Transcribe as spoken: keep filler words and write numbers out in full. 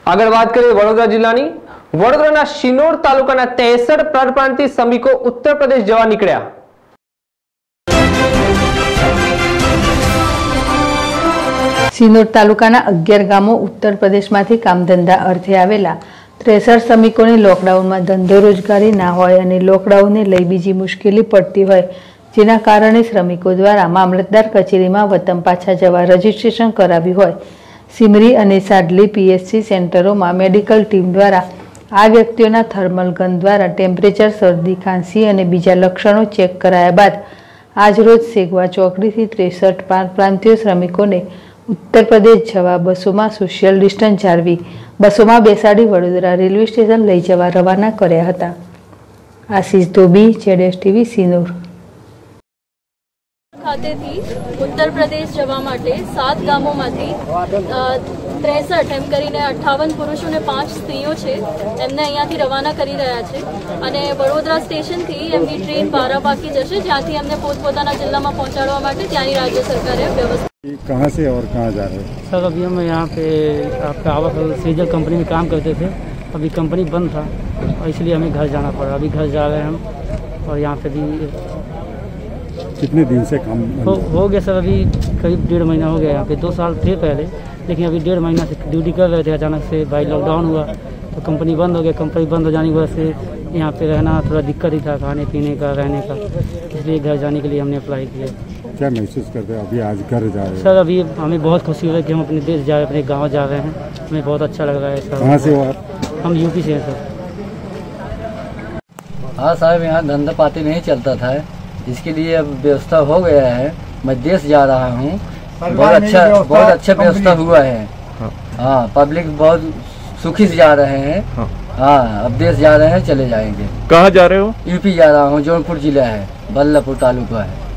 આગળ વાત કરીએ વડોદરા જિલ્લાની વડોદરાના શિનોર તાલુકાના ત્રેસઠ પરપ્રાંતીય શ્રમિકો ઉત્તર પ્રદેશ જવા નીકળ્યા। શિનોર તાલુકાના અગિયાર ગામો ઉત્તર પ્રદેશમાંથી કામધંધા અર્થે આવેલા ત્રેસઠ શ્રમિકોને લોકડાઉનમાં ધંધો રોજગારી ના હોય અને લોકડાઉનને લઈ બીજી મુશ્કેલી પડતી હોય, જેના કારણે શ્રમિકો દ્વારા મામલતદાર કચેરીમાં વતન પાછા જવા રજીસ્ટ્રેશન કરાવ્યું હોય। સિમરી અને સાડલી પીએચસી સેન્ટરોમાં મેડિકલ ટીમ દ્વારા આ વ્યક્તિઓના થર્મલ ગન દ્વારા ટેમ્પરેચર, શરદી, ખાંસી અને બીજા લક્ષણો ચેક કરાયા બાદ આજરોજ સેગવા ચોકડીથી ત્રેસઠ પરપ્રાંતીય શ્રમિકોને उत्तर प्रदेश जवा बसों सोशियल डिस्टन्स जाळवी बसों में बेसाड़ी वडोदरा रेलवे स्टेशन लई जवा रवाना कर्या हता। Ashish Dhobi, ZS TV, Sinor. खातेथी उत्तर प्रदेश जवा माटे सात गामोमांथी त्रेसठ एम करीने अठावन पुरुषों ने पांच स्त्रीओ छे एमने अहींयाथी रवाना करी रह्या छे अने वडोदरा स्टेशन थी एमनी ट्रेन बाराबाकी जशे, ज्यांथी एमने पोतपोताना जिल्लामां पहोंचाडवा माटे त्यानी राज्य सरकारे व्यवस्था। कहाँ से और कहाँ जा रहे हैं? सर अभी हम यहाँ पे आपका आवास सीजल कंपनी में काम करते थे, अभी कंपनी बंद था और इसलिए हमें घर जाना पड़ा। अभी घर जा रहे हैं हम और यहाँ पे भी कितने दिन से काम हो, हो गया सर? अभी करीब डेढ़ महीना हो गया। यहाँ पे दो साल थे पहले, लेकिन अभी डेढ़ महीना से ड्यूटी कर रहे थे। अचानक से भाई लॉकडाउन हुआ तो कंपनी बंद हो गया। कंपनी बंद हो जाने की वजह से यहाँ पे रहना थोड़ा दिक्कत ही था, खाने पीने का, रहने का, इसलिए घर जाने के लिए हमने अप्लाई किया। क्या महसूस करते हैं अभी आज घर जा रहे हैं? सर अभी हमें बहुत खुशी हो रही है कि हम अपने देश जा रहे हैं, अपने गाँव जा रहे हैं, हमें बहुत अच्छा लग रहा है सर। कहाँ से हो आप? हम यूपी से हैं सर। हाँ साहब, यहाँ धंधा पाती नहीं चलता था, इसके लिए अब व्यवस्था हो गया है। मैं देश जा रहा हूँ, बहुत अच्छा बहुत अच्छा व्यवस्था हुआ है। हाँ, पब्लिक बहुत सुखी से जा रहे हैं। हाँ, अब देश जा रहे हैं, चले जाएंगे। कहाँ जा रहे हो? यूपी जा रहा हूँ, जौनपुर जिला है, बल्लभपुर तालुका है।